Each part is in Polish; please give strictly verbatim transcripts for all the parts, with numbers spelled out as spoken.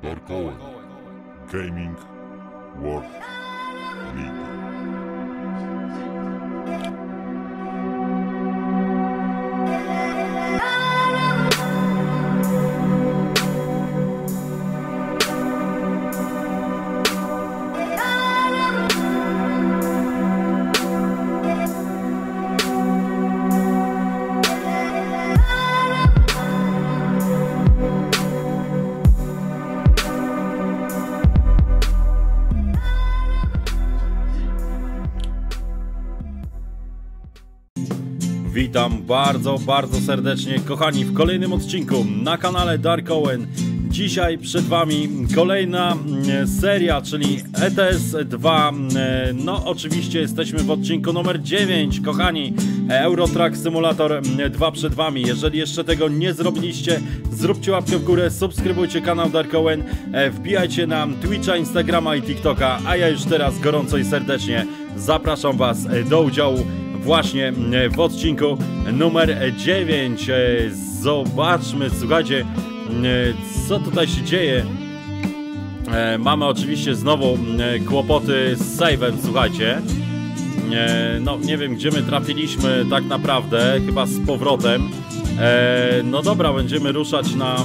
Dark Owen Gaming World League. Witam bardzo, bardzo serdecznie, kochani, w kolejnym odcinku na kanale Dark Owen. Dzisiaj przed Wami kolejna seria, czyli E T S dwa. No oczywiście jesteśmy w odcinku numer dziewięć, kochani. Euro Truck Simulator dwa przed Wami. Jeżeli jeszcze tego nie zrobiliście, zróbcie łapkę w górę, subskrybujcie kanał Dark Owen, wbijajcie na Twitcha, Instagrama i TikToka, a ja już teraz gorąco i serdecznie zapraszam Was do udziału właśnie w odcinku numer dziewięć. Zobaczmy, słuchajcie, co tutaj się dzieje. Mamy oczywiście znowu kłopoty z save'em, słuchajcie. No nie wiem, gdzie my trafiliśmy tak naprawdę, chyba z powrotem. No dobra, będziemy ruszać na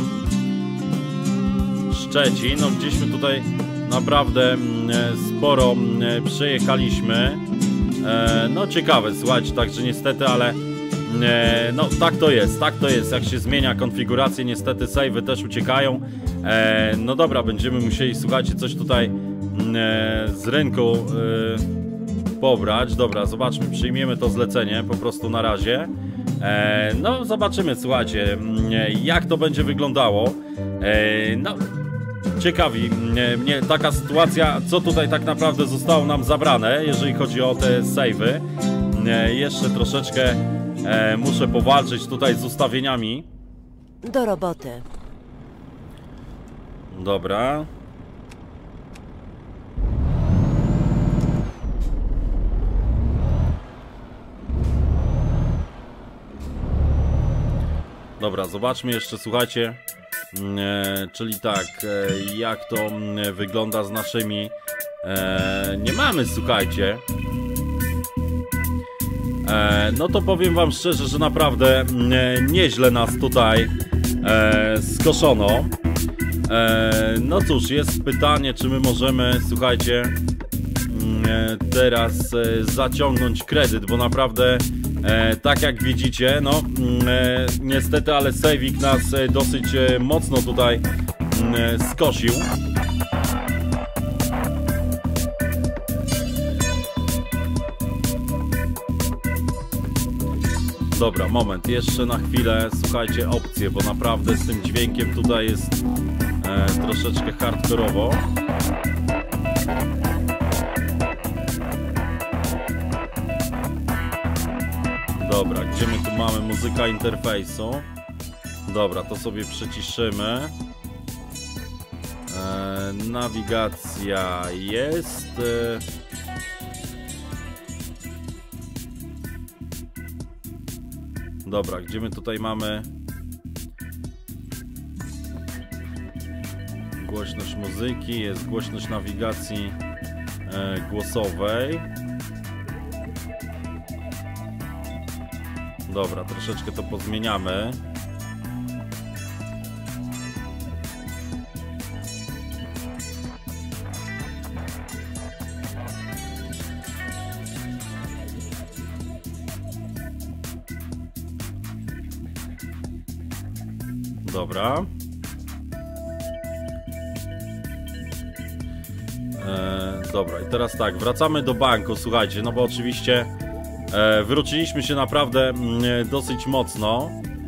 Szczecin. No gdzieśmy tutaj naprawdę sporo przejechaliśmy. No ciekawe, słuchajcie, także niestety, ale no tak to jest, tak to jest, jak się zmienia konfigurację, niestety save'y też uciekają. No dobra, będziemy musieli, słuchajcie, coś tutaj z rynku pobrać. Dobra, zobaczmy, przyjmiemy to zlecenie po prostu na razie. No zobaczymy, słuchajcie, jak to będzie wyglądało. No ciekawi mnie, mnie taka sytuacja, co tutaj tak naprawdę zostało nam zabrane, jeżeli chodzi o te save'y. Jeszcze troszeczkę e, muszę powalczyć tutaj z ustawieniami. Do roboty. Dobra. Dobra, zobaczmy jeszcze, słuchajcie. E, czyli tak, e, jak to e, wygląda z naszymi. E, nie mamy, słuchajcie. E, no to powiem Wam szczerze, że naprawdę e, nieźle nas tutaj e, skoszono. E, no cóż, jest pytanie, czy my możemy, słuchajcie, e, teraz e, zaciągnąć kredyt, bo naprawdę E, tak jak widzicie, no e, niestety, ale sejwik nas e, dosyć e, mocno tutaj e, skosił. Dobra, moment, jeszcze na chwilę, słuchajcie, opcje, bo naprawdę z tym dźwiękiem tutaj jest e, troszeczkę hardkorowo. Dobra, gdzie my tu mamy? Muzyka interfejsu. Dobra, to sobie przyciszymy. E, nawigacja jest. E... Dobra, gdzie my tutaj mamy? Głośność muzyki, jest głośność nawigacji e, głosowej. Dobra, troszeczkę to pozmieniamy. Dobra. E, dobra, i teraz tak, wracamy do banku, słuchajcie, no bo oczywiście E, wróciliśmy się naprawdę mm, dosyć mocno.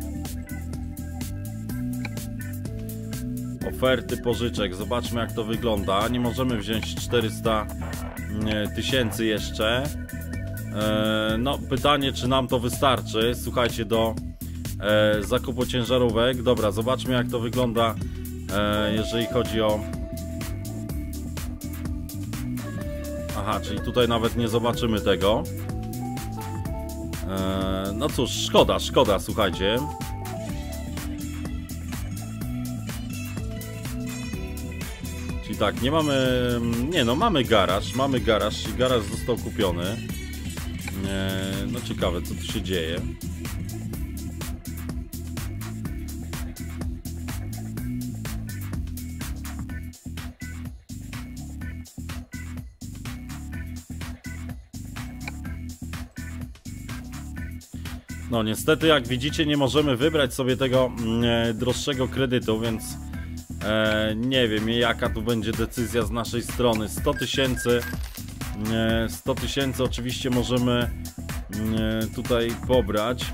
Oferty pożyczek, zobaczmy jak to wygląda. Nie możemy wziąć czterysta tysięcy jeszcze. e, No pytanie, czy nam to wystarczy, słuchajcie, do e, zakupu ciężarówek. Dobra, zobaczmy jak to wygląda, e, jeżeli chodzi o... Aha, czyli tutaj nawet nie zobaczymy tego. No cóż, szkoda, szkoda, słuchajcie. Czyli tak, nie mamy... Nie no, mamy garaż, mamy garaż i garaż został kupiony. Eee, no ciekawe, co tu się dzieje. No niestety, jak widzicie, nie możemy wybrać sobie tego e, droższego kredytu, więc e, nie wiem, jaka tu będzie decyzja z naszej strony. sto tysięcy, e, sto tysięcy oczywiście możemy e, tutaj pobrać.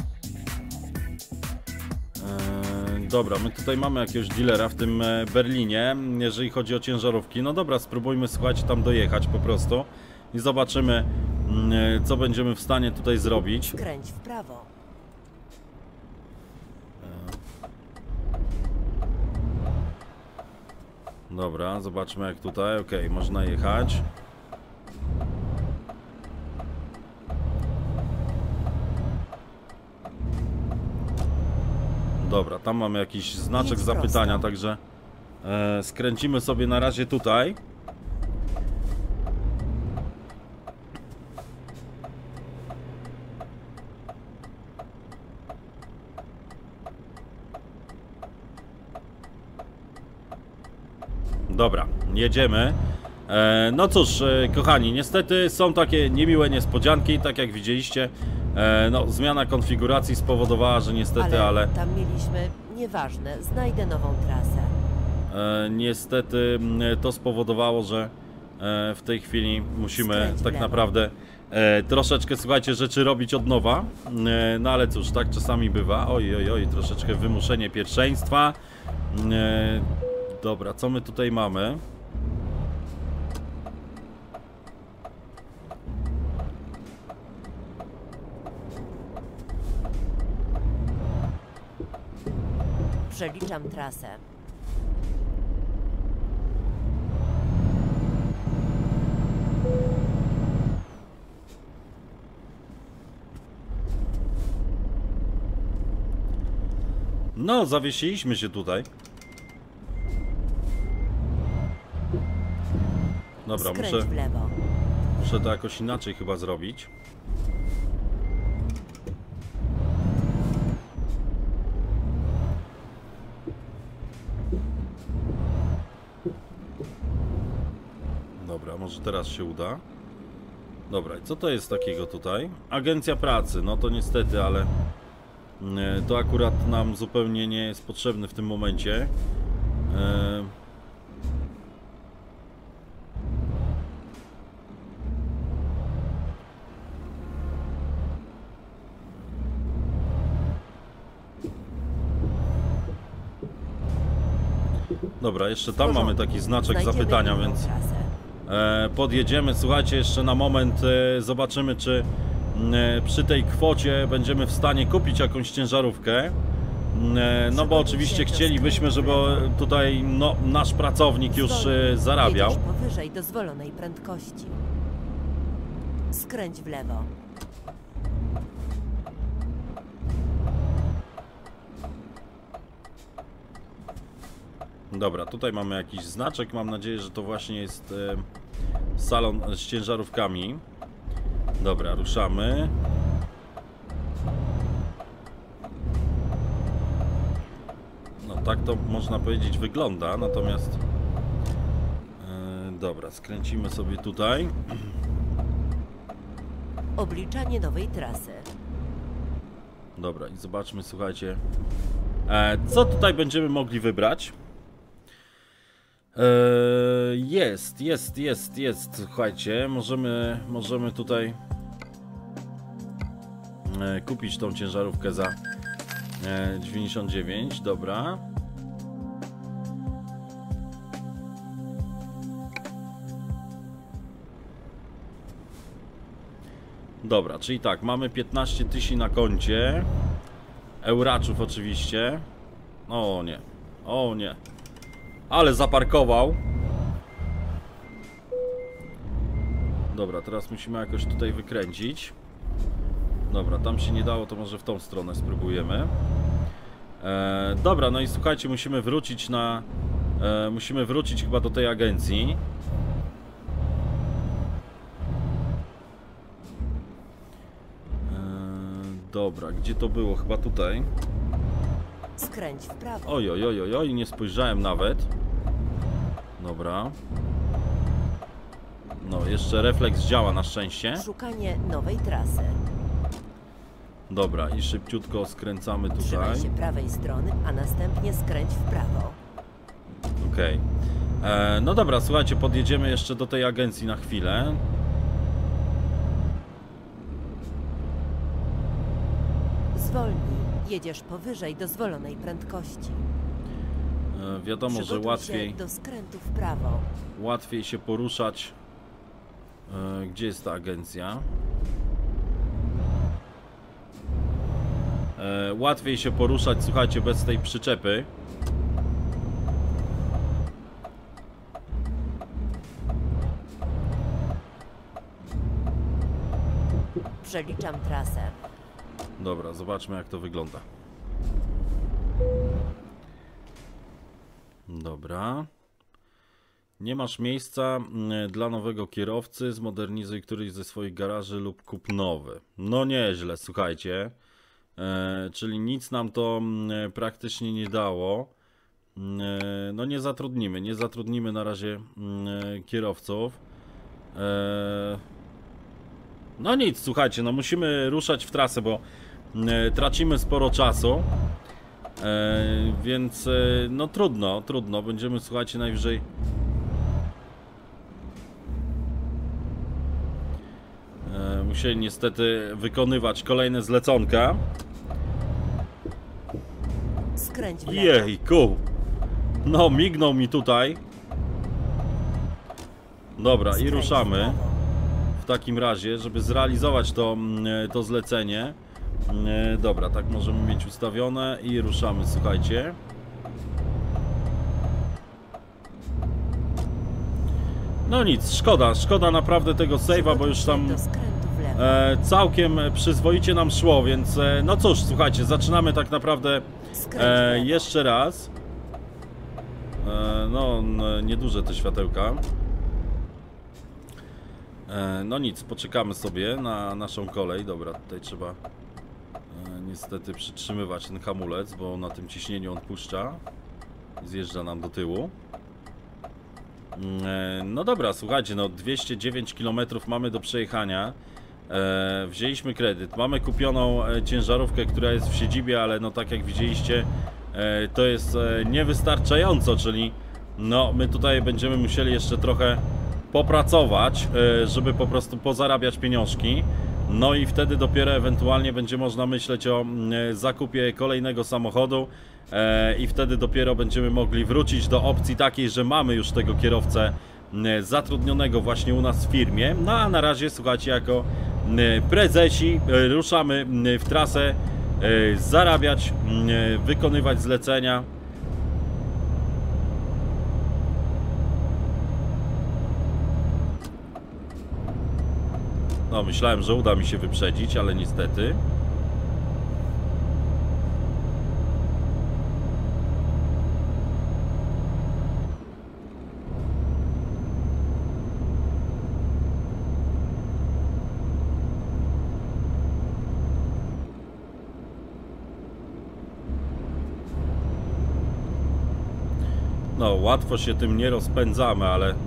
E, dobra, my tutaj mamy jakiegoś dealera w tym e, Berlinie, jeżeli chodzi o ciężarówki. No dobra, spróbujmy, słuchajcie, tam dojechać po prostu i zobaczymy, co będziemy w stanie tutaj zrobić. Skręć w prawo. Dobra, zobaczmy jak tutaj. Ok, można jechać. Dobra, tam mamy jakiś znaczek zapytania, także e, skręcimy sobie na razie tutaj. Dobra, jedziemy. E, no cóż, e, kochani, niestety są takie niemiłe niespodzianki, tak jak widzieliście. E, no, zmiana konfiguracji spowodowała, że niestety, ale... ale... tam mieliśmy... Nieważne, znajdę nową trasę. E, niestety to spowodowało, że e, w tej chwili musimy Skręć tak naprawdę e, troszeczkę, słuchajcie, rzeczy robić od nowa. E, no ale cóż, tak czasami bywa. Oj, oj, oj, troszeczkę wymuszenie pierwszeństwa. E, Dobra, co my tutaj mamy? Przeliczam trasę. No, zawiesiliśmy się tutaj. Dobra, Skręć muszę, w lewo. muszę to jakoś inaczej chyba zrobić. Dobra, może teraz się uda. Dobra, i co to jest takiego tutaj? Agencja pracy, no to niestety, ale to akurat nam zupełnie nie jest potrzebny w tym momencie. E Dobra, jeszcze tam mamy taki znaczek Znajdziemy zapytania, inną więc trasę. e, podjedziemy. Słuchajcie, jeszcze na moment e, zobaczymy, czy e, przy tej kwocie będziemy w stanie kupić jakąś ciężarówkę. E, no bo oczywiście chcielibyśmy, żeby tutaj no, nasz pracownik już e, zarabiał. Jedziesz powyżej dozwolonej prędkości. Skręć w lewo. Dobra, tutaj mamy jakiś znaczek. Mam nadzieję, że to właśnie jest e, salon z ciężarówkami. Dobra, ruszamy. No tak to można powiedzieć wygląda, natomiast e, dobra, skręcimy sobie tutaj. Obliczanie nowej trasy. Dobra, i zobaczmy, słuchajcie, e, co tutaj będziemy mogli wybrać. Eee, jest, jest, jest, jest. Słuchajcie, możemy, możemy tutaj e, kupić tą ciężarówkę za e, dziewięćdziesiąt dziewięć, dobra. Dobra, czyli tak, mamy piętnaście tysięcy na koncie. Euraczów oczywiście. O nie, o nie. Ale zaparkował. Dobra, teraz musimy jakoś tutaj wykręcić. Dobra, tam się nie dało, to może w tą stronę spróbujemy. E, dobra, no i słuchajcie, musimy wrócić na E, musimy wrócić chyba do tej agencji. E, dobra, gdzie to było? Chyba tutaj. Skręć w prawo. Oj, oj, oj, oj, oj, nie spojrzałem nawet. Dobra. No, jeszcze refleks działa na szczęście. Szukanie nowej trasy. Dobra, i szybciutko skręcamy tutaj. Trzymaj się prawej strony, a następnie skręć w prawo. Okej. Okay. No dobra, słuchajcie, podjedziemy jeszcze do tej agencji na chwilę. Zwolnij. Jedziesz powyżej dozwolonej prędkości. E, wiadomo, Przygotuj że łatwiej... się do skrętu w prawo. Łatwiej się poruszać. E, gdzie jest ta agencja? E, łatwiej się poruszać, słuchajcie, bez tej przyczepy. Przeliczam trasę. Dobra, zobaczmy, jak to wygląda. Dobra. Nie masz miejsca dla nowego kierowcy, zmodernizuj któryś ze swoich garaży lub kup nowy. No nieźle, słuchajcie. E, czyli nic nam to e, praktycznie nie dało. E, no nie zatrudnimy, nie zatrudnimy na razie e, kierowców. E, no nic, słuchajcie, no musimy ruszać w trasę, bo e, tracimy sporo czasu. E, więc e, no trudno, trudno. Będziemy, słuchajcie, najwyżej e, musieli niestety wykonywać kolejne zleconka. Skręć w lewo. Jejku! No, mignął mi tutaj. Dobra, i Skręć w ruszamy. prawo. W takim razie, żeby zrealizować to, to zlecenie. Dobra, tak możemy mieć ustawione i ruszamy, słuchajcie. No nic, szkoda, szkoda naprawdę tego save'a, bo już tam Do skrętu w lewo. e, całkiem przyzwoicie nam szło, więc e, no cóż, słuchajcie, zaczynamy tak naprawdę Skręć w e, lewo. jeszcze raz. E, no, n- nieduże te światełka. E, no nic, poczekamy sobie na naszą kolej. Dobra, tutaj trzeba e, niestety przytrzymywać ten hamulec, bo na tym ciśnieniu on puszcza. Zjeżdża nam do tyłu. E, no dobra, słuchajcie, no dwieście dziewięć kilometrów mamy do przejechania. E, wzięliśmy kredyt. Mamy kupioną e, ciężarówkę, która jest w siedzibie, ale no tak jak widzieliście, e, to jest e, niewystarczająco, czyli no my tutaj będziemy musieli jeszcze trochę popracować, e, żeby po prostu pozarabiać pieniążki. No i wtedy dopiero ewentualnie będzie można myśleć o e, zakupie kolejnego samochodu e, i wtedy dopiero będziemy mogli wrócić do opcji takiej, że mamy już tego kierowcę e, zatrudnionego właśnie u nas w firmie. No a na razie, słuchajcie, jako e, prezesi e, ruszamy e, w trasę, e, zarabiać, e, wykonywać zlecenia. No, myślałem, że uda mi się wyprzedzić, ale niestety. No, łatwo się tym nie rozpędzamy, ale e,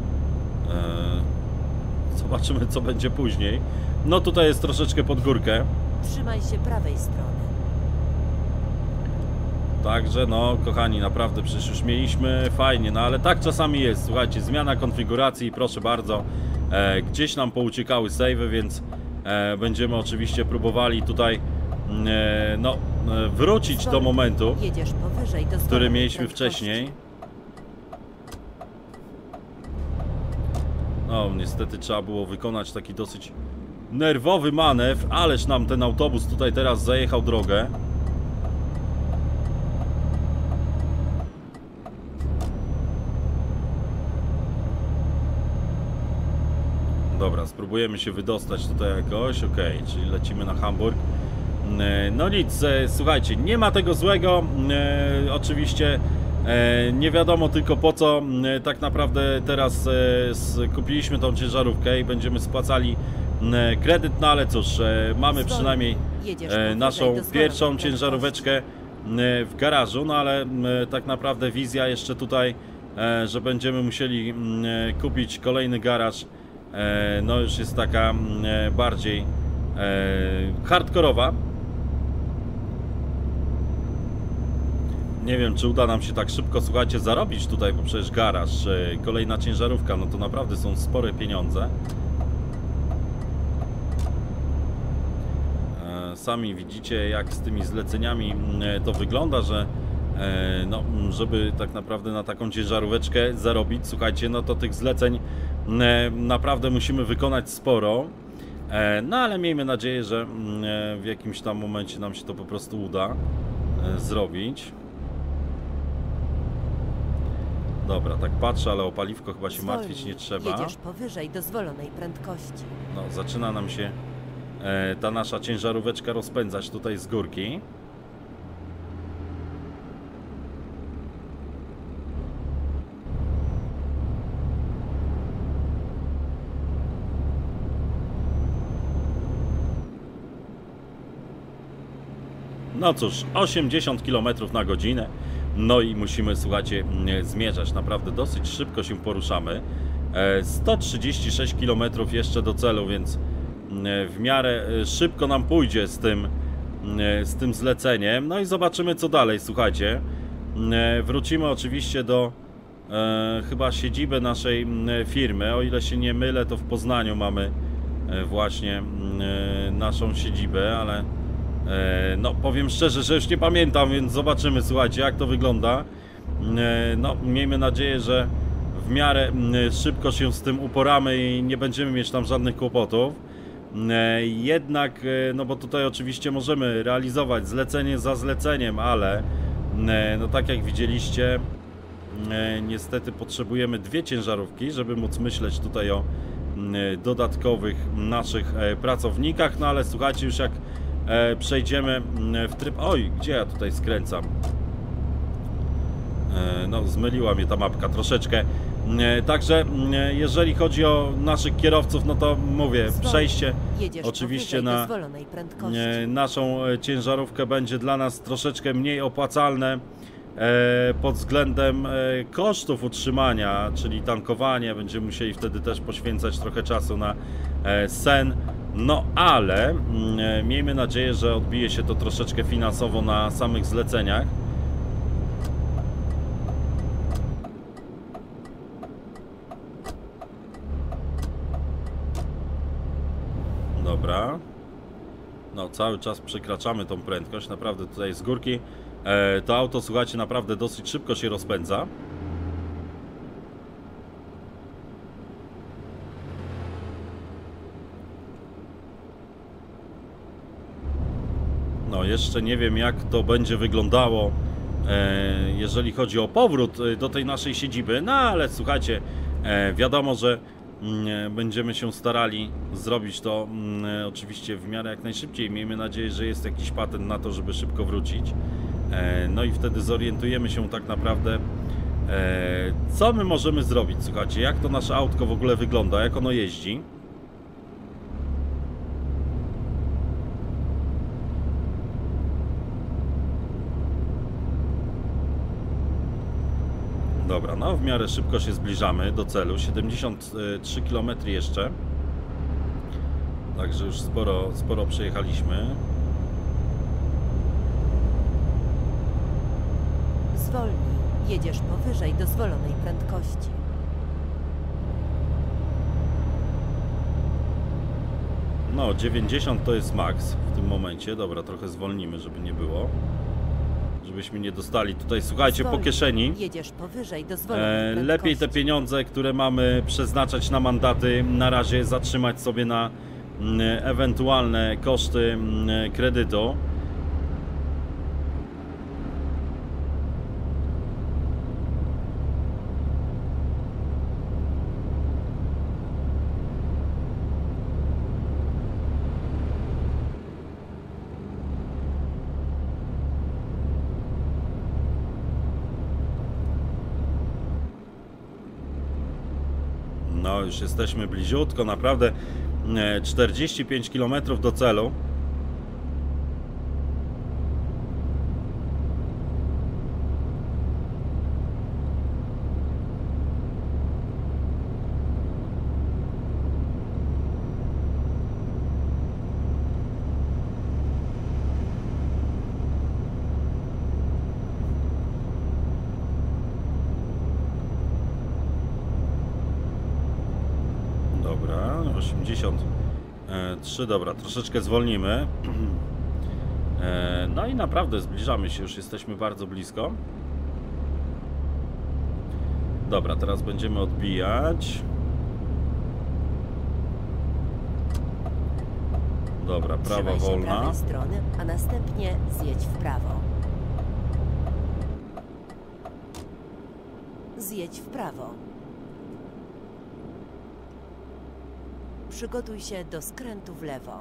zobaczymy, co będzie później. No, tutaj jest troszeczkę pod górkę. Trzymaj się prawej strony. Także, no, kochani, naprawdę, przecież już mieliśmy fajnie, no ale tak czasami jest. Słuchajcie, zmiana konfiguracji, proszę bardzo. E, gdzieś nam pouciekały save'y, więc e, będziemy oczywiście próbowali tutaj e, no, e, wrócić do momentu, Jedziesz powyżej do który mieliśmy wcześniej. No, niestety trzeba było wykonać taki dosyć nerwowy manewr, ależ nam ten autobus tutaj teraz zajechał drogę. Dobra, spróbujemy się wydostać tutaj jakoś, ok, czyli lecimy na Hamburg. No nic, słuchajcie, nie ma tego złego, e, oczywiście E, nie wiadomo tylko po co e, tak naprawdę teraz e, kupiliśmy tą ciężarówkę i będziemy spłacali e, kredyt, no ale cóż, e, mamy przynajmniej e, naszą pierwszą ciężaróweczkę e, w garażu, no ale e, tak naprawdę wizja jeszcze tutaj, e, że będziemy musieli e, kupić kolejny garaż, e, no już jest taka e, bardziej e, hardkorowa. Nie wiem, czy uda nam się tak szybko, słuchajcie, zarobić tutaj, bo przecież garaż, kolejna ciężarówka, no to naprawdę są spore pieniądze. Sami widzicie, jak z tymi zleceniami to wygląda, że no, żeby tak naprawdę na taką ciężaróweczkę zarobić, słuchajcie, no to tych zleceń naprawdę musimy wykonać sporo. No ale miejmy nadzieję, że w jakimś tam momencie nam się to po prostu uda zrobić. Dobra, tak patrzę, ale o paliwko chyba się Zwolnij. martwić nie trzeba. Jedziesz powyżej dozwolonej prędkości. No, zaczyna nam się e, ta nasza ciężaróweczka rozpędzać tutaj z górki. No cóż, osiemdziesiąt kilometrów na godzinę. No i musimy, słuchajcie, zmierzać. Naprawdę dosyć szybko się poruszamy. sto trzydzieści sześć kilometrów jeszcze do celu, więc w miarę szybko nam pójdzie z tym, z tym zleceniem. No i zobaczymy, co dalej, słuchajcie. Wrócimy oczywiście do e, chyba siedziby naszej firmy. O ile się nie mylę, to w Poznaniu mamy właśnie e, naszą siedzibę, ale no, powiem szczerze, że już nie pamiętam, więc zobaczymy, słuchajcie, jak to wygląda. No, miejmy nadzieję, że w miarę szybko się z tym uporamy i nie będziemy mieć tam żadnych kłopotów. Jednak, no bo tutaj oczywiście możemy realizować zlecenie za zleceniem, ale no tak jak widzieliście, niestety potrzebujemy dwie ciężarówki, żeby móc myśleć tutaj o dodatkowych naszych pracownikach. No ale słuchajcie, już jak E, przejdziemy w tryb... Oj, gdzie ja tutaj skręcam? E, no, zmyliła mnie ta mapka troszeczkę. E, także, e, jeżeli chodzi o naszych kierowców, no to mówię, Zwolnij. przejście Jedziesz oczywiście na e, naszą ciężarówkę będzie dla nas troszeczkę mniej opłacalne e, pod względem e, kosztów utrzymania, czyli tankowanie. Będziemy musieli wtedy też poświęcać trochę czasu na e, sen. No ale mm, miejmy nadzieję, że odbije się to troszeczkę finansowo na samych zleceniach. Dobra. No, cały czas przekraczamy tą prędkość. Naprawdę tutaj z górki e, to auto, słuchajcie, naprawdę dosyć szybko się rozpędza. No, jeszcze nie wiem, jak to będzie wyglądało, e, jeżeli chodzi o powrót do tej naszej siedziby. No, ale słuchajcie, e, wiadomo, że mm, będziemy się starali zrobić to mm, oczywiście w miarę jak najszybciej. Miejmy nadzieję, że jest jakiś patent na to, żeby szybko wrócić. E, no i wtedy zorientujemy się tak naprawdę, e, co my możemy zrobić. Słuchajcie, jak to nasze autko w ogóle wygląda, jak ono jeździ. Dobra, no w miarę szybko się zbliżamy do celu, siedemdziesiąt trzy kilometry jeszcze. Także już sporo, sporo przejechaliśmy. Zwolnij, jedziesz powyżej dozwolonej prędkości. No, dziewięćdziesiąt to jest maks w tym momencie. Dobra, trochę zwolnimy, żeby nie było. Żebyśmy nie dostali tutaj, słuchajcie, Zwolnij. po kieszeni. Jedziesz powyżej dozwolonej e, Lepiej te pieniądze, które mamy przeznaczać na mandaty, na razie zatrzymać sobie na m, ewentualne koszty m, kredytu. No, już jesteśmy bliziutko, naprawdę czterdzieści pięć kilometrów do celu. osiemdziesiąt trzy, dobra, troszeczkę zwolnimy. No i naprawdę zbliżamy się, już jesteśmy bardzo blisko. Dobra, teraz będziemy odbijać. Dobra, prawa Trzymaj się wolna. prawej strony, a następnie zjedź w prawo. Zjedź w prawo. Przygotuj się do skrętu w lewo.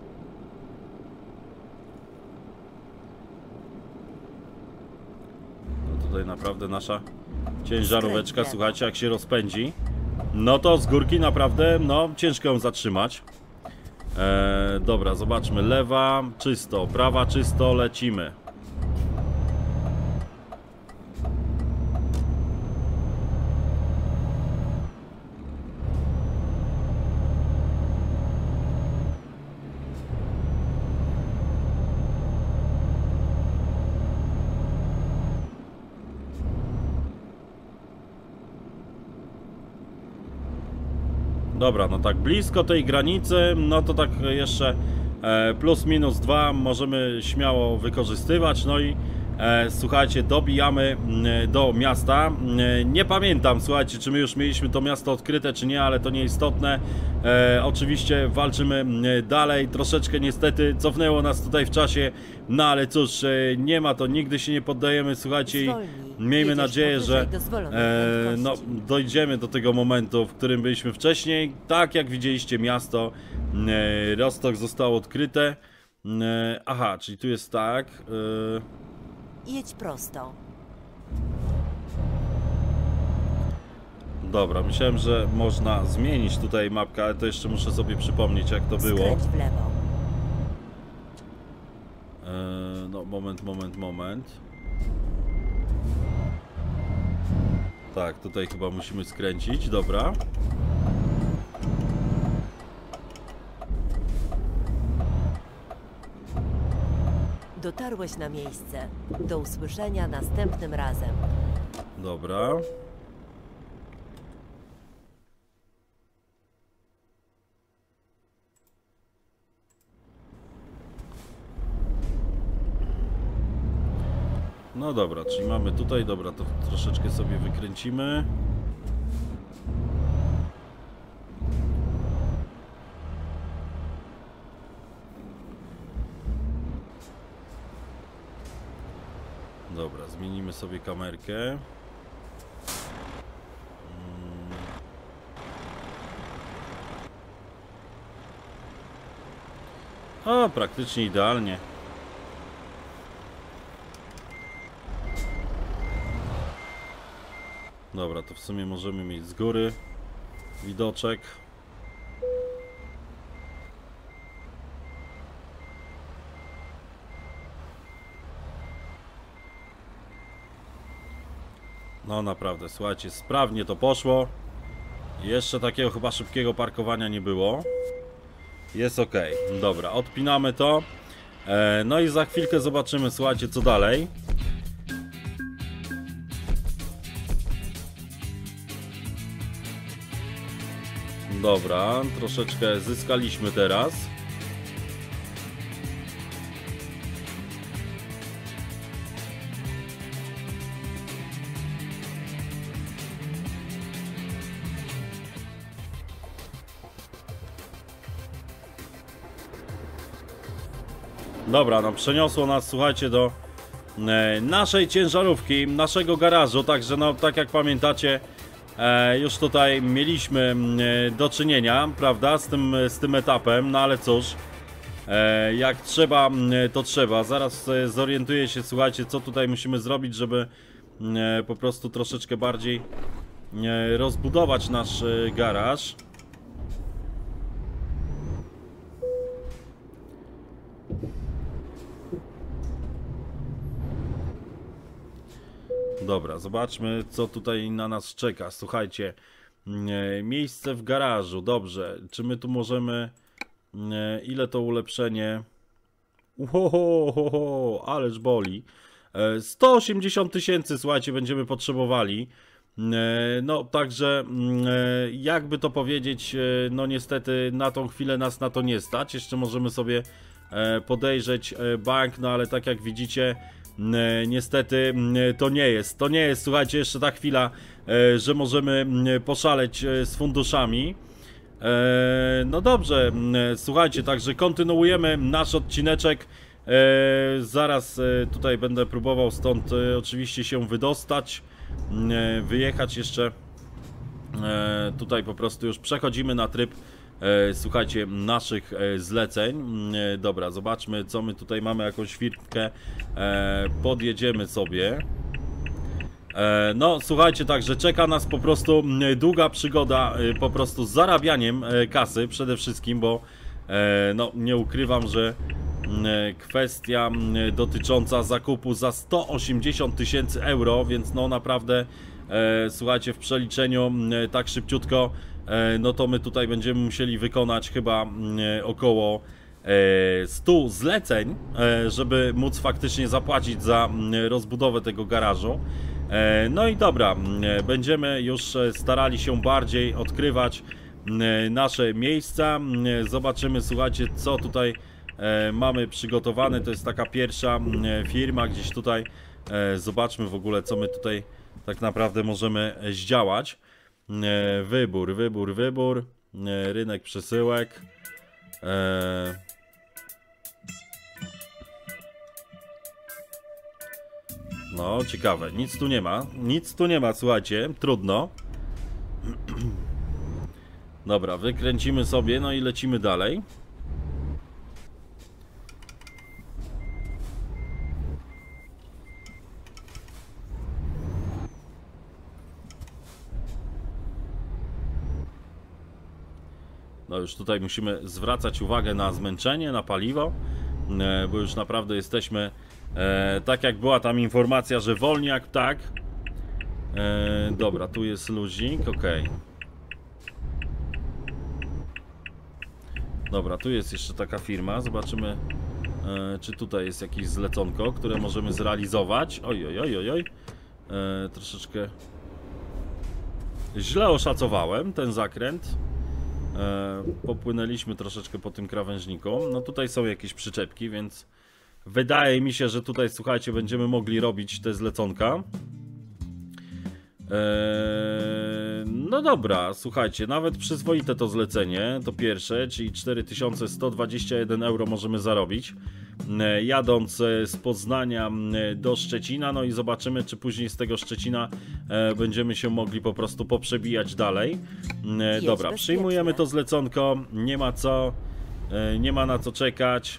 No tutaj naprawdę nasza ciężaróweczka, słuchajcie, jak się rozpędzi, no to z górki naprawdę, no ciężko ją zatrzymać. Eee, dobra, zobaczmy, lewa czysto, prawa czysto, lecimy. Dobra, no tak blisko tej granicy, no to tak jeszcze e, plus minus dwa możemy śmiało wykorzystywać. No i e, słuchajcie, dobijamy e, do miasta. E, nie pamiętam, słuchajcie, czy my już mieliśmy to miasto odkryte, czy nie, ale to nieistotne. E, oczywiście walczymy e, dalej. Troszeczkę niestety cofnęło nas tutaj w czasie, no ale cóż, e, nie ma to, nigdy się nie poddajemy, słuchajcie. I miejmy nadzieję, że e, no, dojdziemy do tego momentu, w którym byliśmy wcześniej. Tak jak widzieliście, miasto e, Rostok zostało odkryte. E, aha, czyli tu jest tak. E... Jedź prosto. Dobra, myślałem, że można zmienić tutaj mapkę, ale to jeszcze muszę sobie przypomnieć, jak to było. Skręć w lewo. E, no, moment, moment, moment. Tak, tutaj chyba musimy skręcić, dobra. Dotarłeś na miejsce. Do usłyszenia następnym razem. Dobra. No dobra, czyli mamy tutaj, dobra, to troszeczkę sobie wykręcimy. Dobra, zmienimy sobie kamerkę. Hmm. O, praktycznie idealnie. Dobra, to w sumie możemy mieć z góry widoczek. No naprawdę, słuchajcie, sprawnie to poszło. Jeszcze takiego chyba szybkiego parkowania nie było. Jest ok. Dobra, odpinamy to. E, no i za chwilkę zobaczymy, słuchajcie, co dalej. Dobra, troszeczkę zyskaliśmy teraz. Dobra, no przeniosło nas, słuchajcie, do e, naszej ciężarówki, naszego garażu, także no, tak jak pamiętacie, e, już tutaj mieliśmy e, do czynienia, prawda, z tym, z tym etapem, no ale cóż, e, jak trzeba, e, to trzeba. Zaraz e, zorientuję się, słuchajcie, co tutaj musimy zrobić, żeby e, po prostu troszeczkę bardziej e, rozbudować nasz e, garaż. Dobra, zobaczmy, co tutaj na nas czeka. Słuchajcie, e, miejsce w garażu, dobrze. Czy my tu możemy... E, ile to ulepszenie? Uhoho, ależ boli. E, sto osiemdziesiąt tysięcy, słuchajcie, będziemy potrzebowali. E, no, także, e, jakby to powiedzieć, e, no niestety na tą chwilę nas na to nie stać. Jeszcze możemy sobie e, podejrzeć e, bank, no ale tak jak widzicie... Niestety to nie jest, to nie jest, słuchajcie, jeszcze ta chwila, że możemy poszaleć z funduszami. No dobrze, słuchajcie, także kontynuujemy nasz odcineczek. Zaraz tutaj będę próbował stąd oczywiście się wydostać, wyjechać jeszcze. Tutaj po prostu już przechodzimy na tryb, słuchajcie, naszych zleceń. Dobra, zobaczmy, co my tutaj mamy, jakąś firmkę. Podjedziemy sobie. No, słuchajcie, także czeka nas po prostu długa przygoda po prostu z zarabianiem kasy przede wszystkim, bo no, nie ukrywam, że kwestia dotycząca zakupu za sto osiemdziesiąt tysięcy euro, więc no naprawdę, słuchajcie, w przeliczeniu tak szybciutko, no to my tutaj będziemy musieli wykonać chyba około stu zleceń, żeby móc faktycznie zapłacić za rozbudowę tego garażu. No i dobra, będziemy już starali się bardziej odkrywać nasze miejsca. Zobaczymy, słuchajcie, co tutaj mamy przygotowane. To jest taka pierwsza firma gdzieś tutaj. Zobaczmy w ogóle, co my tutaj tak naprawdę możemy zdziałać. Wybór, wybór, wybór. Rynek przesyłek. No, ciekawe, nic tu nie ma. Nic tu nie ma, słuchajcie, trudno. Dobra, wykręcimy sobie, no i lecimy dalej. No już tutaj musimy zwracać uwagę na zmęczenie, na paliwo, bo już naprawdę jesteśmy, e, tak jak była tam informacja, że wolni jak ptak. E, dobra, tu jest luzik, ok. Dobra, tu jest jeszcze taka firma, zobaczymy, e, czy tutaj jest jakieś zleconko, które możemy zrealizować. Oj, oj, oj, oj, oj. E, troszeczkę źle oszacowałem ten zakręt. E, popłynęliśmy troszeczkę po tym krawężniku. No tutaj są jakieś przyczepki, więc wydaje mi się, że tutaj, słuchajcie, będziemy mogli robić te zleconka. e, No dobra, słuchajcie, nawet przyzwoite to zlecenie, to pierwsze, czyli cztery tysiące sto dwadzieścia jeden euro możemy zarobić, e, jadąc z Poznania do Szczecina. No i zobaczymy, czy później z tego Szczecina e, będziemy się mogli po prostu poprzebijać dalej. E, dobra, przyjmujemy to zleconko, nie ma co, e, nie ma na co czekać.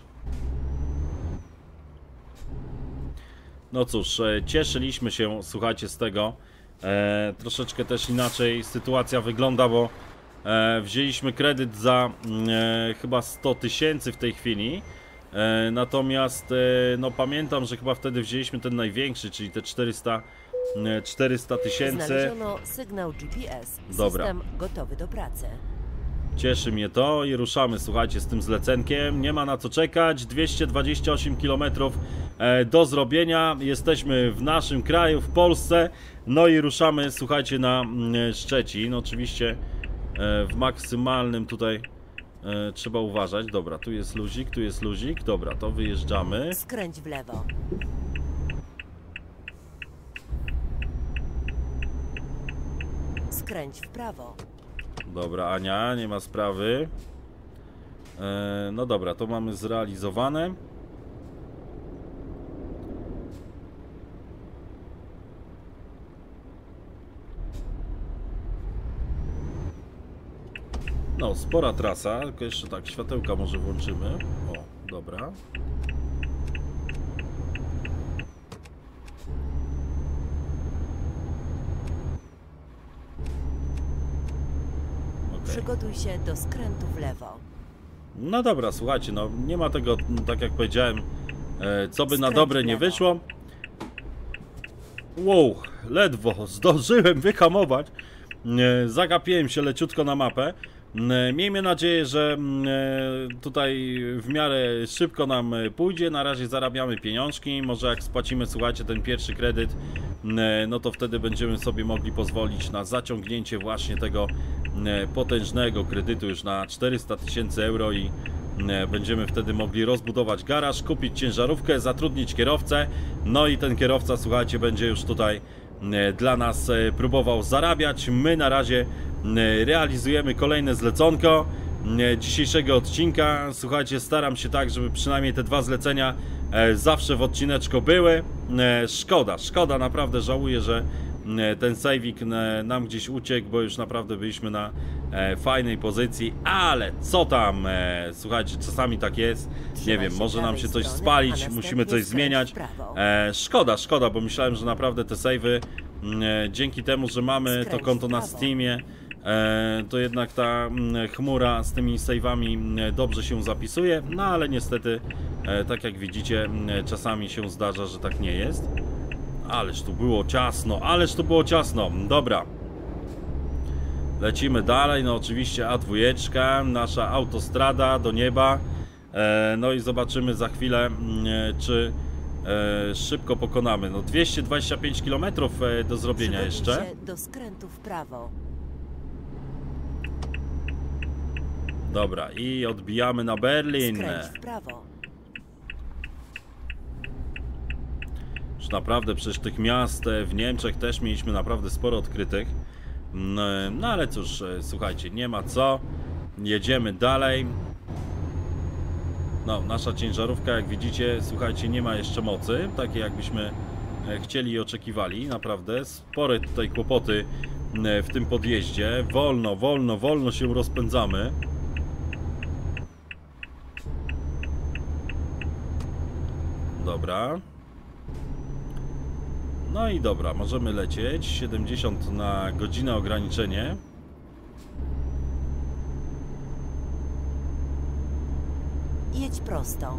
No cóż, e, cieszyliśmy się, słuchajcie, z tego. E, troszeczkę też inaczej sytuacja wygląda, bo e, wzięliśmy kredyt za e, chyba sto tysięcy w tej chwili. E, natomiast e, no pamiętam, że chyba wtedy wzięliśmy ten największy, czyli te czterysta tysięcy. Znaleziono sygnał G P S. Dobra. System gotowy do pracy. Cieszy mnie to i ruszamy, słuchajcie, z tym zlecenkiem. Nie ma na co czekać. dwieście dwadzieścia osiem kilometrów e, do zrobienia. Jesteśmy w naszym kraju, w Polsce. No i ruszamy, słuchajcie, na mm, Szczecin. Oczywiście e, w maksymalnym tutaj e, trzeba uważać. Dobra, tu jest luzik, tu jest luzik. Dobra, to wyjeżdżamy. Skręć w lewo. Skręć w prawo. Dobra, Ania, nie ma sprawy. E, no dobra, to mamy zrealizowane. No, spora trasa, tylko jeszcze tak, światełka może włączymy. O, dobra. Przygotuj się do skrętu w lewo. No dobra, słuchajcie, no nie ma tego, tak jak powiedziałem, e, co by na Skręć dobre w nie lewo. wyszło. Wow, ledwo zdążyłem wyhamować. E, zagapiłem się leciutko na mapę. E, miejmy nadzieję, że e, tutaj w miarę szybko nam pójdzie. Na razie zarabiamy pieniążki. Może jak spłacimy, słuchajcie, ten pierwszy kredyt, e, no to wtedy będziemy sobie mogli pozwolić na zaciągnięcie właśnie tego e, potężnego kredytu już na czterysta tysięcy euro i e, będziemy wtedy mogli rozbudować garaż, kupić ciężarówkę, zatrudnić kierowcę. No i ten kierowca, słuchajcie, będzie już tutaj e, dla nas e, próbował zarabiać. My na razie e, realizujemy kolejne zleconko e, dzisiejszego odcinka. Słuchajcie, staram się tak, żeby przynajmniej te dwa zlecenia e, zawsze w odcineczku były. E, szkoda, szkoda, naprawdę żałuję, że e, ten sejwik e, nam gdzieś uciekł, bo już naprawdę byliśmy na e, fajnej pozycji, ale co tam, e, słuchajcie, czasami tak jest, nie Trzymaj wiem, się może nam prawej się coś strony, spalić, a musimy następnie coś skręć zmieniać. w prawo. E, szkoda, szkoda, bo myślałem, że naprawdę te sejwy, e, dzięki temu, że mamy to Skręć konto w na prawo. Steamie, e, to jednak ta mm, chmura z tymi sejwami mm, dobrze się zapisuje, no ale niestety, e, tak jak widzicie, mm, czasami się zdarza, że tak nie jest. Ależ tu było ciasno, ależ tu było ciasno. Dobra. Lecimy dalej, no oczywiście A dwa, nasza autostrada do nieba. E, no i zobaczymy za chwilę, mm, czy e, szybko pokonamy. No dwieście dwadzieścia pięć kilometrów e, do zrobienia Przygotuj jeszcze. się do skrętu w prawo. Dobra, i odbijamy na Berlin. Skręć w prawo. Już naprawdę przecież tych miast e, w Niemczech też mieliśmy naprawdę sporo odkrytych. No, no ale cóż, e, słuchajcie, nie ma co. Jedziemy dalej. No, nasza ciężarówka, jak widzicie, słuchajcie, nie ma jeszcze mocy, takiej jakbyśmy e, chcieli i oczekiwali. Naprawdę spore tutaj kłopoty e, w tym podjeździe. Wolno, wolno, wolno się rozpędzamy. Dobra. No i dobra, możemy lecieć. siedemdziesiąt na godzinę ograniczenie. Jedź prosto.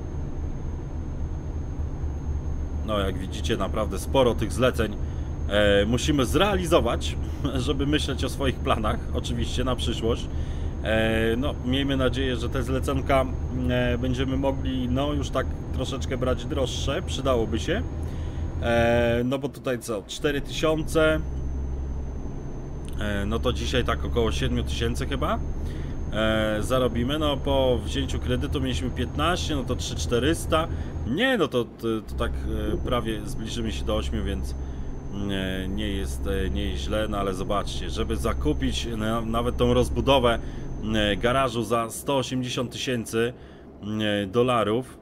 No, jak widzicie, naprawdę sporo tych zleceń e, musimy zrealizować, żeby myśleć o swoich planach, oczywiście na przyszłość. E, no, miejmy nadzieję, że te zlecenka e, będziemy mogli, no, już tak troszeczkę brać droższe, przydałoby się. E, no bo tutaj co, cztery tysiące, e, no to dzisiaj tak około siedem tysięcy chyba e, zarobimy. No po wzięciu kredytu mieliśmy piętnaście, no to trzy tysiące czterysta. Nie, no to, to, to tak e, prawie zbliżymy się do ośmiu, więc e, nie jest, e, nie jest źle. No ale zobaczcie, żeby zakupić na, nawet tą rozbudowę e, garażu za sto osiemdziesiąt tysięcy e, dolarów.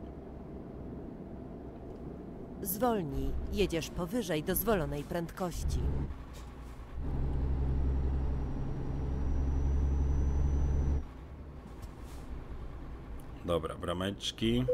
Zwolnij. Jedziesz powyżej dozwolonej prędkości. Dobra, brameczki.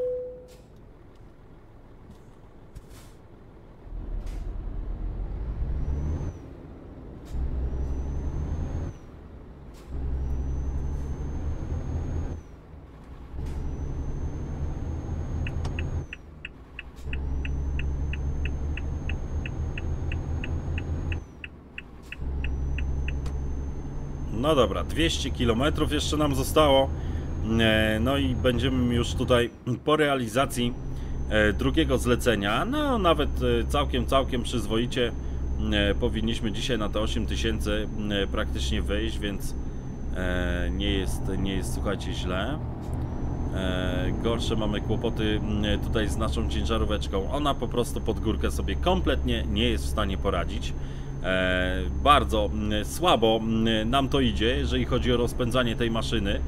No dobra, dwieście kilometrów jeszcze nam zostało. No i będziemy już tutaj po realizacji drugiego zlecenia. No nawet całkiem, całkiem przyzwoicie powinniśmy dzisiaj na te osiem tysięcy praktycznie wyjść, więc nie jest, nie jest, słuchajcie, źle. Gorsze mamy kłopoty tutaj z naszą ciężaróweczką. Ona po prostu pod górkę sobie kompletnie nie jest w stanie poradzić. E, bardzo m, słabo m, nam to idzie, jeżeli chodzi o rozpędzanie tej maszyny.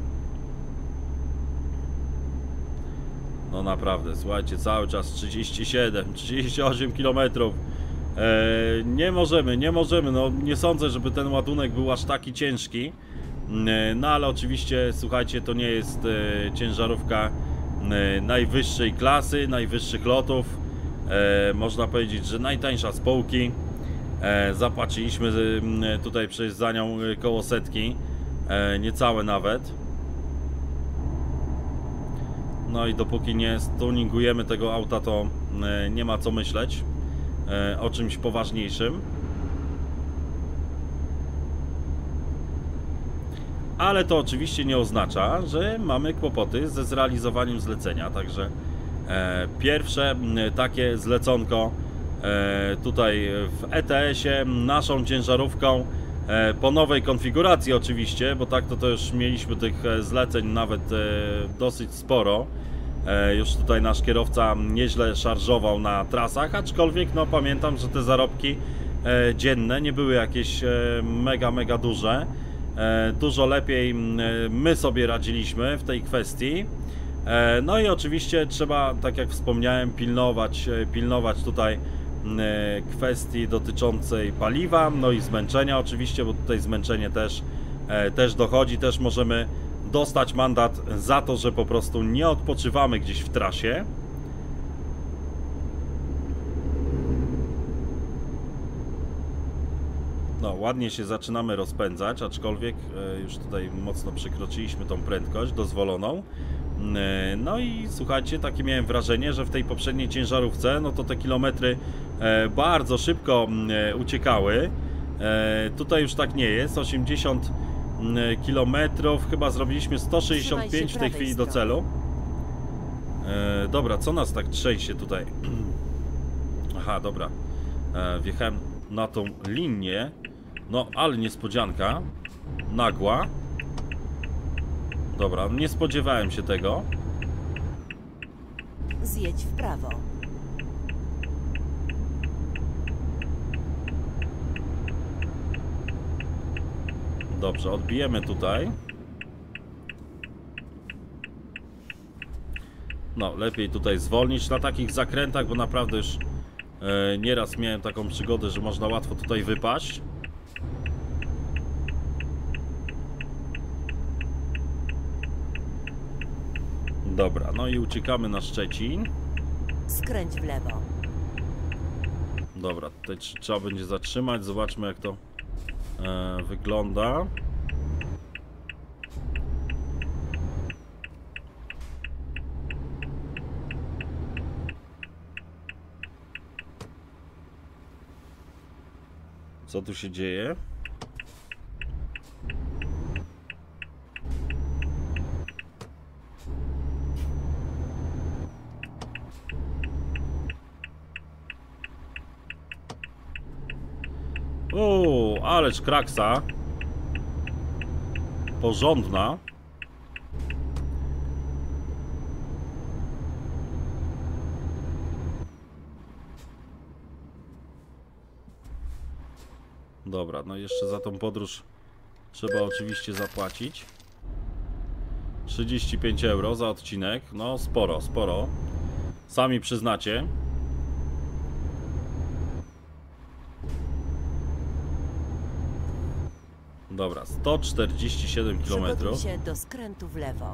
No naprawdę, słuchajcie, cały czas trzydzieści siedem, trzydzieści osiem kilometrów. E, nie możemy, nie możemy, no nie sądzę, żeby ten ładunek był aż taki ciężki. E, no ale oczywiście, słuchajcie, to nie jest e, ciężarówka e, najwyższej klasy, najwyższych lotów. E, można powiedzieć, że najtańsza z półki. E, zapłaciliśmy e, tutaj przecież za nią koło setki, e, niecałe nawet. No i dopóki nie stuningujemy tego auta, to e, nie ma co myśleć e, o czymś poważniejszym. Ale to oczywiście nie oznacza, że mamy kłopoty ze zrealizowaniem zlecenia, także e, pierwsze e, takie zleconko e, tutaj w E T S-ie naszą ciężarówką e, po nowej konfiguracji oczywiście, bo tak to, to już mieliśmy tych zleceń nawet e, dosyć sporo. E, już tutaj nasz kierowca nieźle szarżował na trasach, aczkolwiek no pamiętam, że te zarobki e, dzienne nie były jakieś e, mega mega duże. E, dużo lepiej my sobie radziliśmy w tej kwestii. E, no i oczywiście trzeba, tak jak wspomniałem, pilnować, pilnować tutaj e, kwestii dotyczącej paliwa, no i zmęczenia oczywiście, bo tutaj zmęczenie też, e, też dochodzi, też możemy dostać mandat za to, że po prostu nie odpoczywamy gdzieś w trasie. No, ładnie się zaczynamy rozpędzać, aczkolwiek e, już tutaj mocno przekroczyliśmy tą prędkość dozwoloną. E, no i słuchajcie, takie miałem wrażenie, że w tej poprzedniej ciężarówce, no to te kilometry e, bardzo szybko e, uciekały. E, tutaj już tak nie jest, osiemdziesiąt kilometrów, chyba zrobiliśmy sto sześćdziesiąt pięć w tej chwili do celu. E, dobra, co nas tak trzęsie tutaj? Aha, dobra. E, wjechałem na tą linię. No, ale niespodzianka. Nagła. Dobra, nie spodziewałem się tego. Zjedź w prawo. Dobrze, odbijemy tutaj. No, lepiej tutaj zwolnić na takich zakrętach, bo naprawdę już e, nieraz miałem taką przygodę, że można łatwo tutaj wypaść. Dobra, no i uciekamy na Szczecin. Skręć w lewo. Dobra, tutaj trzeba będzie zatrzymać. Zobaczmy, jak to e, wygląda. Co tu się dzieje? O, ależ kraksa. Porządna. Dobra, no jeszcze za tą podróż trzeba oczywiście zapłacić. trzydzieści pięć euro za odcinek. No sporo, sporo. Sami przyznacie. Dobra, sto czterdzieści siedem kilometrów. Przygotuj się do skrętu w lewo.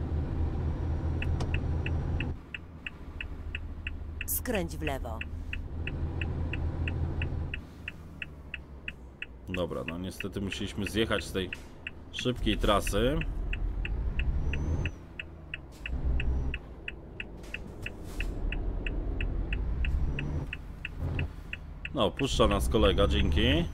Skręć w lewo. Dobra, no niestety musieliśmy zjechać z tej szybkiej trasy. No, puszcza nas kolega, dzięki.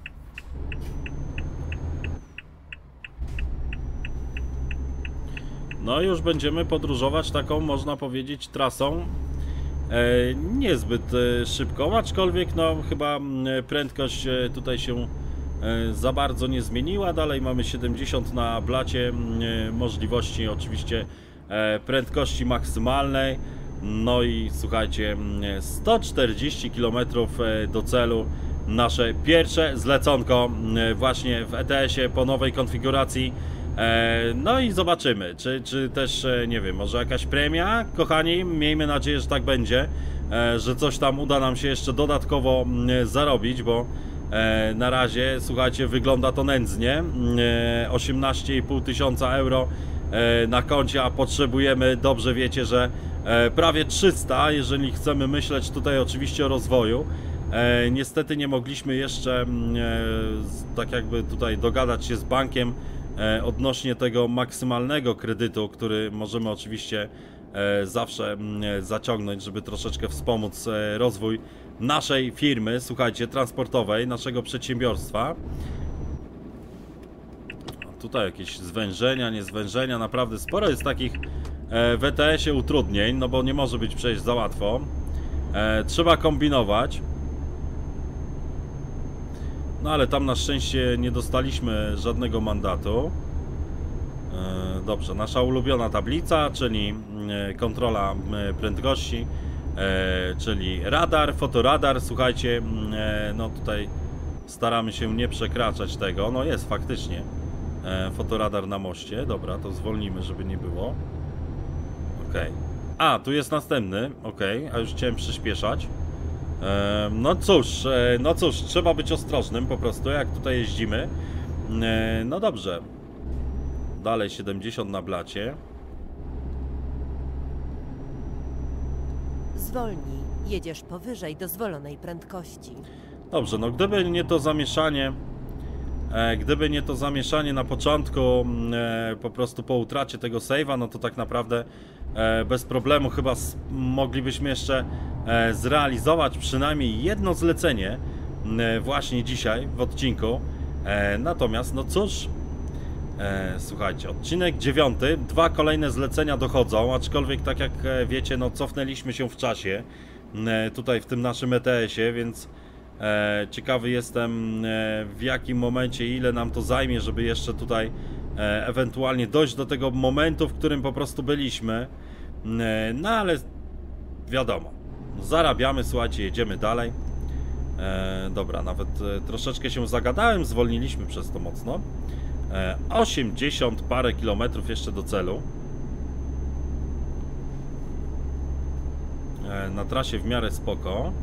No już będziemy podróżować taką, można powiedzieć, trasą e, niezbyt e, szybką, aczkolwiek no chyba e, prędkość e, tutaj się e, za bardzo nie zmieniła. Dalej mamy siedemdziesiąt na blacie, e, możliwości oczywiście e, prędkości maksymalnej. No i słuchajcie, sto czterdzieści kilometrów do celu. Nasze pierwsze zleconko e, właśnie w E T S-ie po nowej konfiguracji. No i zobaczymy, czy, czy też, nie wiem, może jakaś premia, kochani, miejmy nadzieję, że tak będzie, że coś tam uda nam się jeszcze dodatkowo zarobić, bo na razie, słuchajcie, wygląda to nędznie. Osiemnaście i pół tysiąca euro na koncie, a potrzebujemy, dobrze wiecie, że prawie trzysta, jeżeli chcemy myśleć tutaj oczywiście o rozwoju. E, niestety nie mogliśmy jeszcze e, tak jakby tutaj dogadać się z bankiem e, odnośnie tego maksymalnego kredytu, który możemy oczywiście e, zawsze e, zaciągnąć, żeby troszeczkę wspomóc e, rozwój naszej firmy, słuchajcie, transportowej, naszego przedsiębiorstwa. Tutaj jakieś zwężenia, niezwężenia, naprawdę sporo jest takich e, w E T S-ie utrudnień, no bo nie może być przejść za łatwo. E, trzeba kombinować. No ale tam na szczęście nie dostaliśmy żadnego mandatu. E, dobrze, nasza ulubiona tablica, czyli e, kontrola e, prędkości, e, czyli radar, fotoradar, słuchajcie, e, no tutaj staramy się nie przekraczać tego, no jest faktycznie e, fotoradar na moście, dobra, to zwolnimy, żeby nie było. Okej. Okay. A, tu jest następny, okej, okay, a już chciałem przyspieszać. E, no cóż, e, no cóż, trzeba być ostrożnym po prostu, jak tutaj jeździmy. E, no dobrze. Dalej siedemdziesiąt na blacie. Zwolnij, jedziesz powyżej dozwolonej prędkości. Dobrze, no gdyby nie to zamieszanie, e, gdyby nie to zamieszanie na początku, e, po prostu po utracie tego save'a, no to tak naprawdę e, bez problemu chyba moglibyśmy jeszcze e, zrealizować przynajmniej jedno zlecenie e, właśnie dzisiaj w odcinku. E, natomiast, no cóż, e, słuchajcie, odcinek dziewiąty, dwa kolejne zlecenia dochodzą, aczkolwiek tak jak wiecie, no cofnęliśmy się w czasie e, tutaj w tym naszym E T S-ie, więc e, ciekawy jestem e, w jakim momencie, ile nam to zajmie, żeby jeszcze tutaj e, ewentualnie dojść do tego momentu, w którym po prostu byliśmy. E, no ale wiadomo, zarabiamy, słuchajcie, jedziemy dalej. E, dobra, nawet e, troszeczkę się zagadałem, zwolniliśmy przez to mocno. E, osiemdziesiąt parę kilometrów jeszcze do celu. E, na trasie w miarę spoko.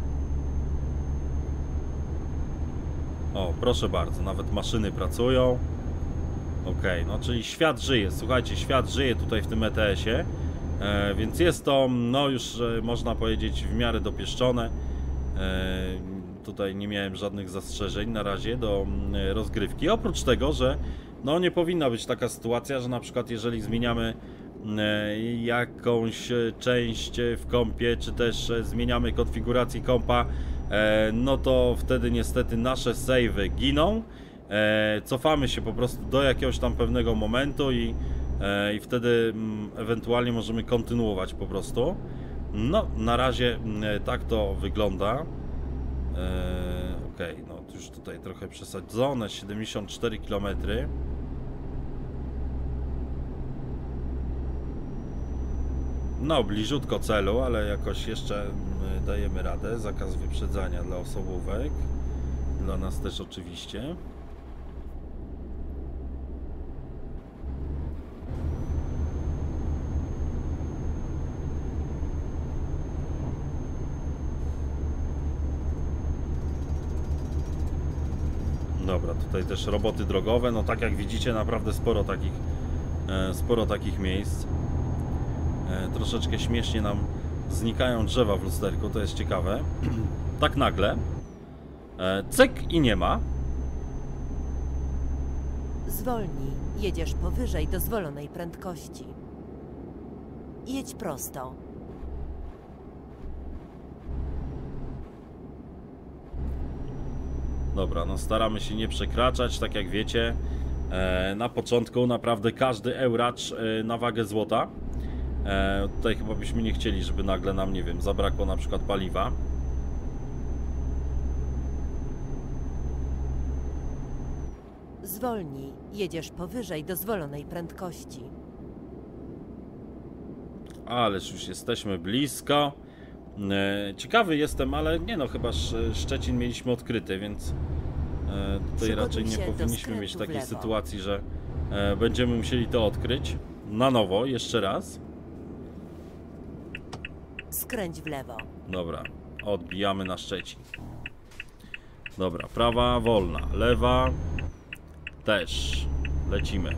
O, proszę bardzo, nawet maszyny pracują. Ok, no czyli świat żyje, słuchajcie, świat żyje tutaj w tym E T S-ie. E, więc jest to, no już e, można powiedzieć, w miarę dopieszczone. E, tutaj nie miałem żadnych zastrzeżeń na razie do e, rozgrywki. Oprócz tego, że no nie powinna być taka sytuacja, że na przykład jeżeli zmieniamy e, jakąś część w kompie, czy też e, zmieniamy konfigurację kompa, e, no to wtedy niestety nasze save'y giną. E, cofamy się po prostu do jakiegoś tam pewnego momentu i E, i wtedy m, ewentualnie możemy kontynuować po prostu. No, na razie e, tak to wygląda. E, Okej, okay, no już tutaj trochę przesadzone, siedemdziesiąt cztery kilometry. No, bliziutko celu, ale jakoś jeszcze m, dajemy radę. Zakaz wyprzedzania dla osobówek. Dla nas też oczywiście. Dobra, tutaj też roboty drogowe, no tak jak widzicie, naprawdę sporo takich e, sporo takich miejsc. E, troszeczkę śmiesznie nam znikają drzewa w lusterku, to jest ciekawe. Tak nagle. E, cyk i nie ma. Zwolnij, jedziesz powyżej dozwolonej prędkości. Jedź prosto. Dobra, no staramy się nie przekraczać, tak jak wiecie. E, na początku naprawdę każdy euracz e, na wagę złota. E, tutaj chyba byśmy nie chcieli, żeby nagle nam, nie wiem, zabrakło na przykład paliwa. Zwolnij, jedziesz powyżej dozwolonej prędkości. Ależ już jesteśmy blisko. E, ciekawy jestem, ale nie no, chyba Szczecin mieliśmy odkryty, więc e, tutaj raczej nie powinniśmy mieć takiej sytuacji, że e, będziemy musieli to odkryć na nowo, jeszcze raz. Skręć w lewo. Dobra, odbijamy na Szczecin. Dobra, prawa wolna, lewa też. Lecimy.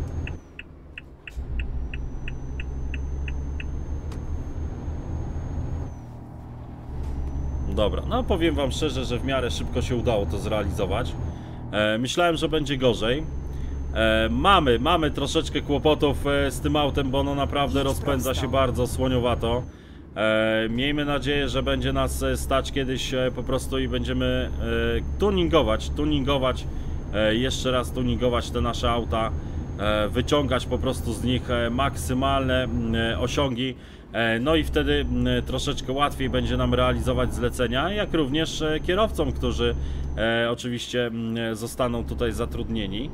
Dobra, no powiem wam szczerze, że w miarę szybko się udało to zrealizować. E, myślałem, że będzie gorzej. E, mamy, mamy troszeczkę kłopotów e, z tym autem, bo ono naprawdę rozpędza się bardzo słoniowato. E, miejmy nadzieję, że będzie nas stać kiedyś e, po prostu i będziemy e, tuningować, tuningować, e, jeszcze raz tuningować te nasze auta, e, wyciągać po prostu z nich e, maksymalne e, osiągi. No i wtedy troszeczkę łatwiej będzie nam realizować zlecenia, jak również kierowcom, którzy e, oczywiście zostaną tutaj zatrudnieni.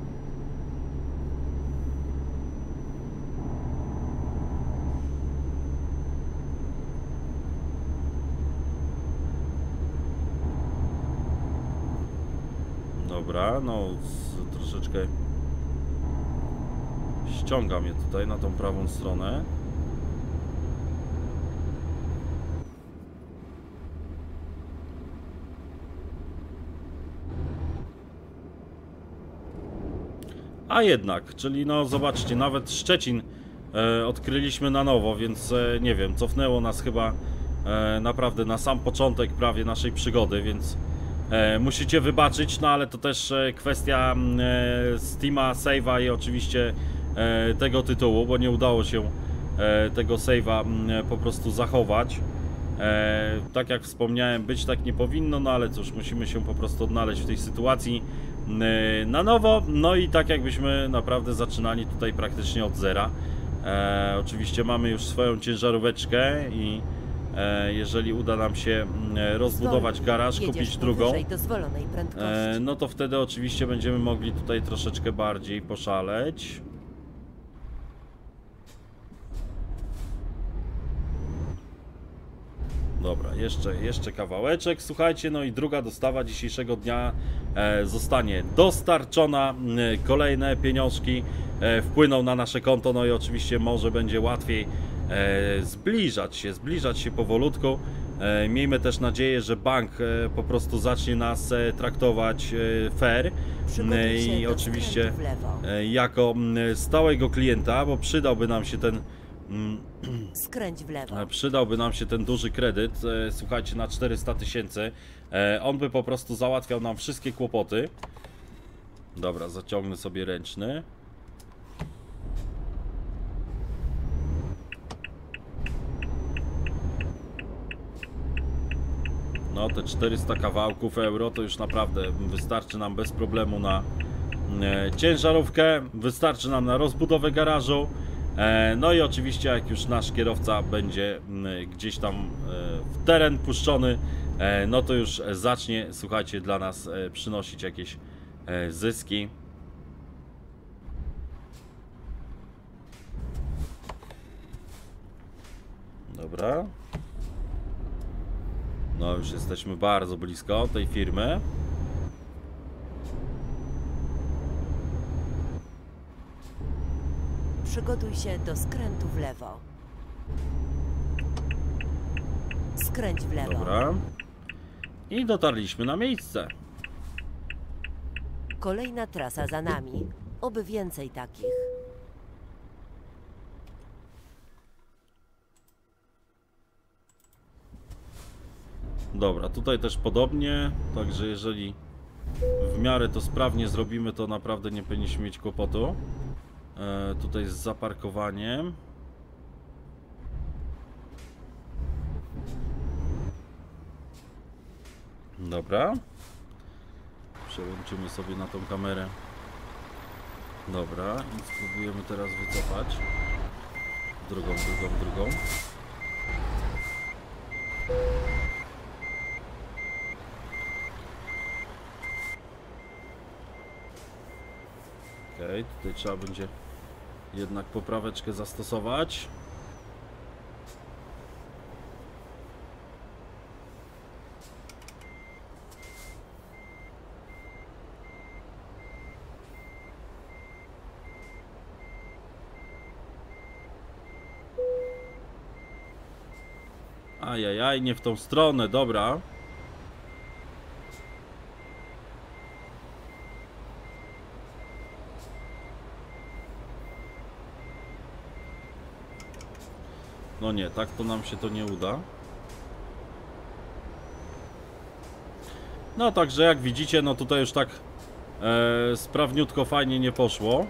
Dobra, no z, troszeczkę ściąga mnie tutaj na tą prawą stronę. A jednak, czyli no zobaczcie, nawet Szczecin e, odkryliśmy na nowo, więc e, nie wiem, cofnęło nas chyba e, naprawdę na sam początek prawie naszej przygody, więc e, musicie wybaczyć, no ale to też e, kwestia e, Steama, save'a i oczywiście e, tego tytułu, bo nie udało się e, tego save'a e, po prostu zachować. E, tak jak wspomniałem, być tak nie powinno, no ale cóż, musimy się po prostu odnaleźć w tej sytuacji na nowo, no i tak jakbyśmy naprawdę zaczynali tutaj praktycznie od zera. E, oczywiście mamy już swoją ciężaróweczkę i e, jeżeli uda nam się rozbudować garaż, kupić drugą, e, no to wtedy oczywiście będziemy mogli tutaj troszeczkę bardziej poszaleć. Dobra, jeszcze, jeszcze kawałeczek, słuchajcie, no i druga dostawa dzisiejszego dnia e, zostanie dostarczona, e, kolejne pieniążki e, wpłyną na nasze konto, no i oczywiście może będzie łatwiej e, zbliżać się, zbliżać się powolutku. E, miejmy też nadzieję, że bank e, po prostu zacznie nas e, traktować e, fair e, i oczywiście e, jako e, stałego klienta, bo przydałby nam się ten Skręć w lewo. Przydałby nam się ten duży kredyt, e, słuchajcie, na czterysta tysięcy. E, on by po prostu załatwiał nam wszystkie kłopoty. Dobra, zaciągnę sobie ręczny. No, te czterysta kawałków euro to już naprawdę wystarczy nam bez problemu na e, ciężarówkę, wystarczy nam na rozbudowę garażu. No i oczywiście jak już nasz kierowca będzie gdzieś tam w teren puszczony, no to już zacznie, słuchajcie, dla nas przynosić jakieś zyski. Dobra. No już jesteśmy bardzo blisko tej firmy. Przygotuj się do skrętu w lewo. Skręć w lewo. Dobra. I dotarliśmy na miejsce. Kolejna trasa za nami. Oby więcej takich. Dobra, tutaj też podobnie. Także jeżeli w miarę to sprawnie zrobimy, to naprawdę nie powinniśmy mieć kłopotu. E, tutaj z zaparkowaniem. Dobra. Przełączymy sobie na tą kamerę. Dobra, i spróbujemy teraz wycofać. Drugą, drugą, drugą. Okej, okay, tutaj trzeba będzie jednak popraweczkę zastosować. Ajajaj, nie w tą stronę, dobra. No nie, tak to nam się to nie uda. No także jak widzicie, no tutaj już tak e, sprawniutko, fajnie nie poszło.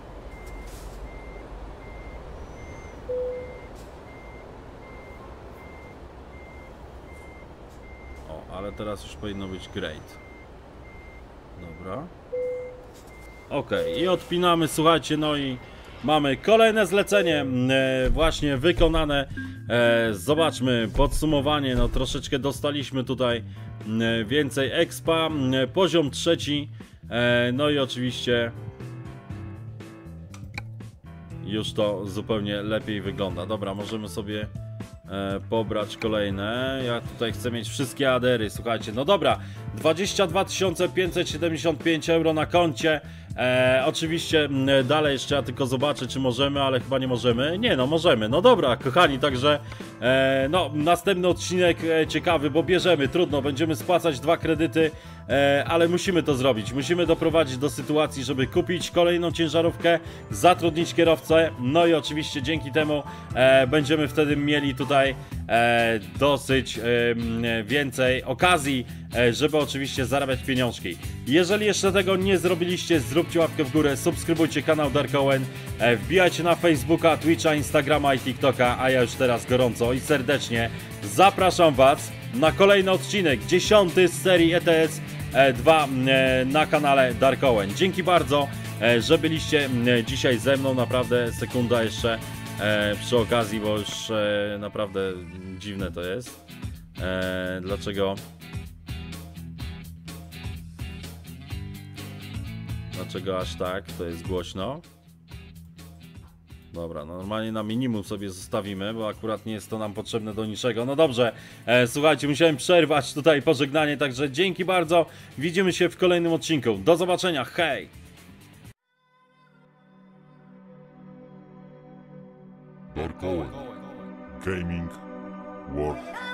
O, ale teraz już powinno być great. Dobra. Ok, i odpinamy, słuchajcie, no i mamy kolejne zlecenie e, właśnie wykonane. E, zobaczmy podsumowanie, no troszeczkę dostaliśmy tutaj e, więcej expa, e, poziom trzeci, e, no i oczywiście już to zupełnie lepiej wygląda. Dobra, możemy sobie e, pobrać kolejne. Ja tutaj chcę mieć wszystkie adery, słuchajcie, no dobra, dwadzieścia dwa tysiące pięćset siedemdziesiąt pięć euro na koncie. E, oczywiście dalej jeszcze ja tylko zobaczę, czy możemy, ale chyba nie możemy. Nie, no możemy. No dobra, kochani, także e, no następny odcinek e, ciekawy, bo bierzemy, trudno, będziemy spłacać dwa kredyty, e, ale musimy to zrobić. Musimy doprowadzić do sytuacji, żeby kupić kolejną ciężarówkę, zatrudnić kierowcę, no i oczywiście dzięki temu e, będziemy wtedy mieli tutaj e, dosyć e, więcej okazji, e, żeby oczywiście zarabiać pieniążki. Jeżeli jeszcze tego nie zrobiliście, zróbcie łapkę w górę, subskrybujcie kanał Dark Owen, e, wbijajcie na Facebooka, Twitcha, Instagrama i TikToka, a ja już teraz gorąco i serdecznie zapraszam Was na kolejny odcinek, dziesiąty z serii E T S dwa e, na kanale Dark Owen. Dzięki bardzo, e, że byliście e, dzisiaj ze mną, naprawdę sekunda jeszcze e, przy okazji, bo już e, naprawdę dziwne to jest. E, dlaczego? Dlaczego aż tak? To jest głośno. Dobra, no normalnie na minimum sobie zostawimy, bo akurat nie jest to nam potrzebne do niczego. No dobrze, e, słuchajcie, musiałem przerwać tutaj pożegnanie, także dzięki bardzo. Widzimy się w kolejnym odcinku. Do zobaczenia, hej! Dark Owen Gaming World